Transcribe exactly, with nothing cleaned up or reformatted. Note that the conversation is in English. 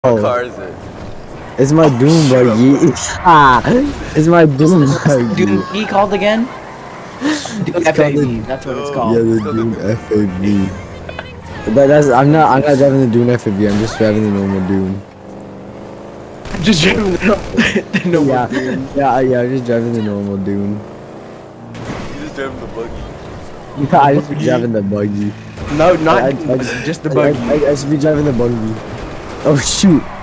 What car is it? It's my Doom buggy. Ah, it's my Doom buggy. Doom E called again? Doom F A V. That's what it's called. Yeah, the Doom F A V. But that's I'm not I'm not driving the Doom F A V. I'm just driving the normal Doom. Just driving the, the normal yeah, Doom. yeah, yeah. I'm just driving the normal Doom. You just driving the buggy. Yeah, I just be driving the buggy. No, not I, I, I, just the I, buggy. I, I should be driving the buggy. Oh shoot.